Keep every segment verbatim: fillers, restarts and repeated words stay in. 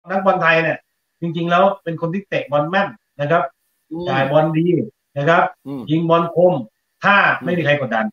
นักบอลไทยเนี่ยจริงๆแล้วเป็นคนที่เตะบอลแม่นนะครับจ่ายบอลดีนะครับยิงบอลคมถ้าไม่มีใครกดดัน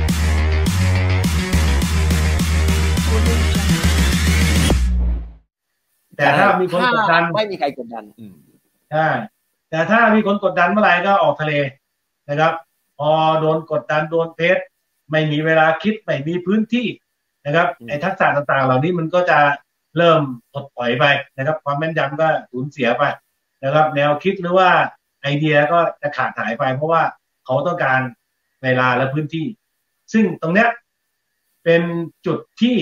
แต่ถ้ามีคนกดดันไม่มีใครกดดันใช่แต่ถ้ามีคนกดดันเมื่อไหร่ก็ออกทะเลนะครับพอโดนกดดันโดนเพสไม่มีเวลาคิดไม่มีพื้นที่นะครับไอ้ทักษะต่างๆเหล่านี้มันก็จะเริ่มถดถอยไปนะครับความแม่นยำก็สูญเสียไปนะครับแนวคิดหรือว่าไอเดียก็จะขาดหายไปเพราะว่าเขาต้องการเวลาและพื้นที่ซึ่งตรงเนี้ยเป็นจุดที่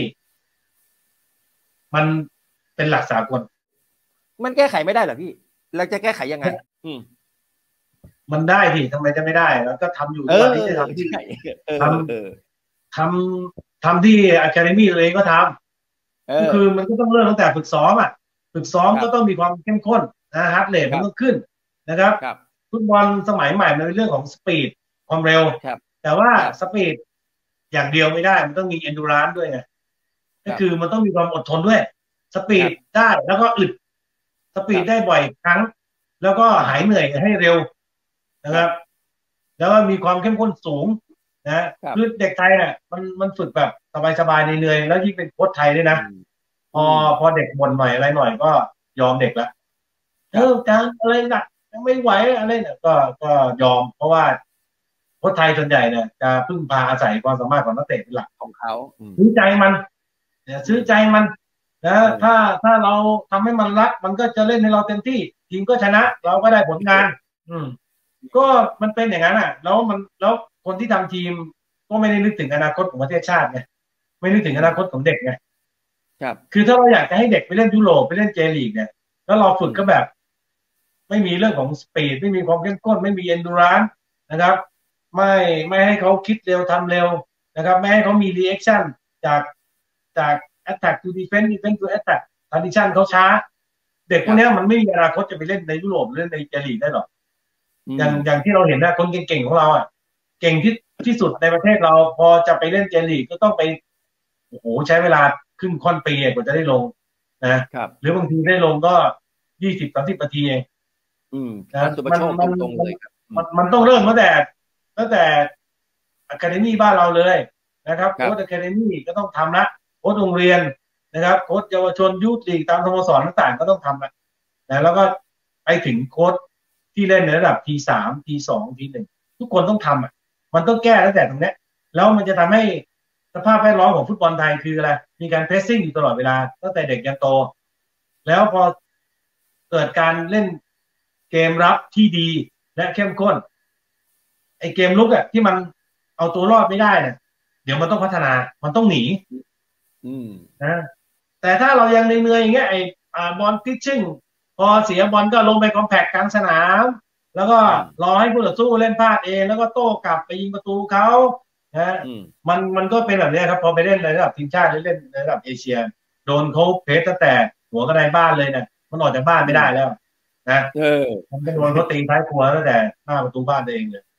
มันเป็นหลักสากลมันแก้ไขไม่ได้เหรอพี่เราจะแก้ไขยังไงอืมมันได้ที่ทำไมจะไม่ได้แล้วก็ทำอยู่ตอนนี้จะทำที่ทำทำทำที่อะคาเดมี่ตัวเองก็ทำก็คือมันก็ต้องเริ่มตั้งแต่ฝึกซ้อมอ่ะฝึกซ้อมก็ต้องมีความเข้มข้นนะฮาร์ดเรทมันต้องขึ้นนะครับฟุตบอลสมัยใหม่มันเป็นเรื่องของสปีดความเร็วแต่ว่าสปีดอย่างเดียวไม่ได้มันต้องมีเอนดูรานซ์ด้วยไงก็คือมันต้องมีความอดทนด้วยสปีดได้แล้วก็อึดสปีดได้บ่อยครั้งแล้วก็หายเหนื่อยให้เร็วนะครับแล้วก็มีความเข้มข้นสูงนะคือเด็กไทยเนี่ยมันมันฝึกแบบสบายๆเหนื่อยๆแล้วยิ่งเป็นโค้ชไทยด้วยนะพอพอเด็กบ่นหน่อยอะไรหน่อยก็ยอมเด็กละเออการอะไรหนักยังไม่ไหวอะไรเนี่ยก็ก็ยอมเพราะว่าโค้ชไทยส่วนใหญ่เนี่ยจะพึ่งพาอาศัยความสามารถของนักเตะเป็นหลักของเขาซื้อใจมันเนี่ยซื้อใจมันนะถ้าถ้าเราทำให้มันรักมันก็จะเล่นในเราเต็มที่ทีมก็ชนะเราก็ได้ผลงานอืมก็มันเป็นอย่างนั้นอ่ะแล้วมันแล้วคนที่ทำทีมก็ไม่ได้นึกถึงอนาคตของประเทศชาติไงไม่นึกถึงอนาคตของเด็กไงครับคือถ้าเราอยากจะให้เด็กไปเล่นยุโรปไปเล่นเจลีกเนี่ยแล้วเราฝึกก็แบบไม่มีเรื่องของสปีดไม่มีความเข้มข้นไม่มีเอนดูรานซ์นะครับไม่ไม่ให้เขาคิดเร็วทำเร็วนะครับไม่ให้เขามีรีแอคชั่นจากจาก attack to defense defense to attack transition เขาช้าเด็กพวกนี้มันไม่มีอนาคตจะไปเล่นในยุโรปเล่นในเจลีกได้หรอกอย่างอย่างที่เราเห็นนะคนเก่งๆของเราอ่ะเก่งที่ที่สุดในประเทศเราพอจะไปเล่นเจลีกก็ต้องไปโอ้โหใช้เวลาครึ่งค่อนปีกว่าจะได้ลงนะครับหรือบางทีได้ลงก็ยี่สิบสามสิบนาทีเองอืมมันมันตรงเลยครับมันมันต้องเริ่มตั้งแต่ตั้งแต่อะคาเดมี่บ้านเราเลยนะครับโค้ชอะคาเดมี่ก็ต้องทำนะโค้ชโรงเรียนนะครับโค้ชเยาวชนยูทลีกตามสโมสรต่างๆก็ต้องทำนะแล้วก็ไปถึงโค้ชที่เล่นในระดับ ที สาม ที สอง ที หนึ่งทุกคนต้องทำอ่ะมันต้องแก้ตั้งแต่ตรงนี้แล้วมันจะทำให้สภาพแวดล้อมของฟุตบอลไทยคืออะไรมีการเพรสซิ่งอยู่ตลอดเวลาตั้งแต่เด็กยันโตแล้วพอเกิดการเล่นเกมรับที่ดีและเข้มข้นไอเกมลุกอ่ะที่มันเอาตัวรอดไม่ได้เนี่ยเดี๋ยวมันต้องพัฒนามันต้องหนีนะแต่ถ้าเรายังเหนื่อยๆอย่างเงี้ยไอบอลพิชชิ่งพอเสียบอลก็ลงไปคอมแพคกลางสนามแล้วก็รอให้ผู้ต่อสู้เล่นพลาดเองแล้วก็โต้กลับไปยิงประตูเขานะมันมันก็เป็นแบบนี้ครับพอไปเล่นในระดับทีมชาติหรือเล่นในระดับเอเชียโดนเขาเพสตั้งแต่หัวกระไดบ้านเลยเนี่ยมันออกจากบ้านไม่ได้แล้วนะเออมันเป็นโดนเขาตีท้ายครัวตั้งแต่หน้าประตูบ้านตัวเองเลย